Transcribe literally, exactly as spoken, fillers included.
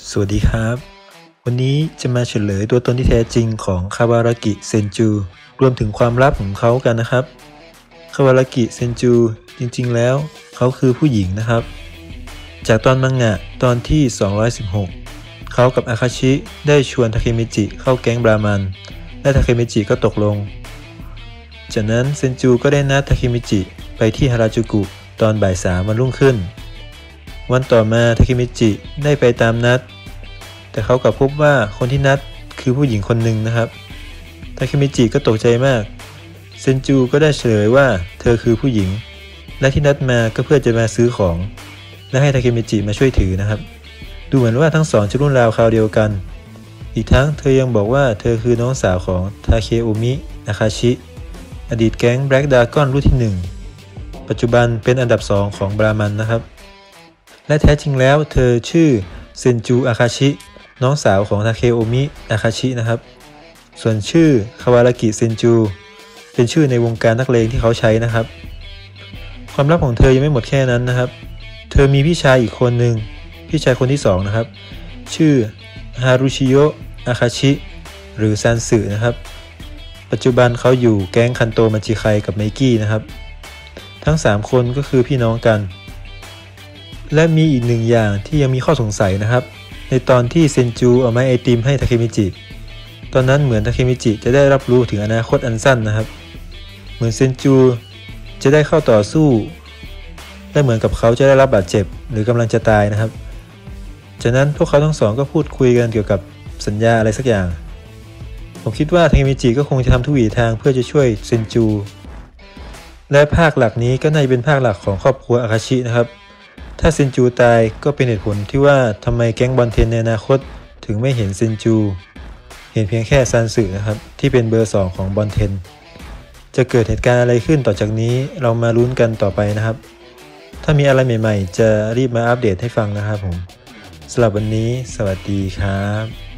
สวัสดีครับวันนี้จะมาเฉลยตัวตนที่แท้จริงของคาวารากิเซนจูรวมถึงความลับของเขากันนะครับคาวารากิเซนจูจริงๆแล้วเขาคือผู้หญิงนะครับจากตอนมังงะตอนที่สองร้อยสิบหกเขากับอาคาชิได้ชวนทาเคมิจิเข้าแก๊งบรามันและทาเคมิจิก็ตกลงจากนั้นเซนจูก็ได้นัดทาเคมิจิไปที่ฮาราจูกุตอนบ่ายสามวันรุ่งขึ้นวันต่อมาทาเคมิจิได้ไปตามนัดแต่เขากลับพบว่าคนที่นัดคือผู้หญิงคนหนึ่งนะครับทาเคมิจิก็ตกใจมากเซนจูก็ได้เฉลยว่าเธอคือผู้หญิงและที่นัดมาก็เพื่อจะมาซื้อของและให้ทาเคมิจิมาช่วยถือนะครับดูเหมือนว่าทั้งสองจะรุ่นราวคราวเดียวกันอีกทั้งเธอยังบอกว่าเธอคือน้องสาวของทาเคโอมิอาคาชิอดีตแก๊งแบล็กดราก้อนรุ่นที่หนึ่งปัจจุบันเป็นอันดับสองของบรามันนะครับและแท้จริงแล้วเธอชื่อเซนจูอาคาชิน้องสาวของทาเคโอมิอาคาชินะครับส่วนชื่อคาวารากิเซนจูเป็นชื่อในวงการนักเลงที่เขาใช้นะครับความลับของเธอยังไม่หมดแค่นั้นนะครับเธอมีพี่ชายอีกคนหนึ่งพี่ชายคนที่สองนะครับชื่อฮารุชิโยะอาคาชิหรือซันสึนะครับปัจจุบันเขาอยู่แก๊งคันโตมัจิไคกับไมกี้นะครับทั้งสามคนก็คือพี่น้องกันและมีอีกหนึ่งอย่างที่ยังมีข้อสงสัยนะครับในตอนที่เซนจูเอาไม้ไอติมให้ทาเคมิจิตอนนั้นเหมือนทาเคมิจิจะได้รับรู้ถึงอนาคตอันสั้นนะครับเหมือนเซนจูจะได้เข้าต่อสู้และเหมือนกับเขาจะได้รับบาดเจ็บหรือกำลังจะตายนะครับจากนั้นพวกเขาทั้งสองก็พูดคุยกันเกี่ยวกับสัญญาอะไรสักอย่างผมคิดว่าทาเคมิจิก็คงจะทำทุกวิถีทางเพื่อจะช่วยเซนจูและภาคหลักนี้ก็น่าจะเป็นภาคหลักของครอบครัวอาคาชินะครับถ้าเซนจูตายก็เป็นเหตุผลที่ว่าทำไมแก๊งบอนเทนในอนาคตถึงไม่เห็นเซนจูเห็นเพียงแค่ซันสึนะครับที่เป็นเบอร์สองของบอนเทนจะเกิดเหตุการณ์อะไรขึ้นต่อจากนี้เรามาลุ้นกันต่อไปนะครับถ้ามีอะไรใหม่ๆจะรีบมาอัปเดตให้ฟังนะครับผมสำหรับวันนี้สวัสดีครับ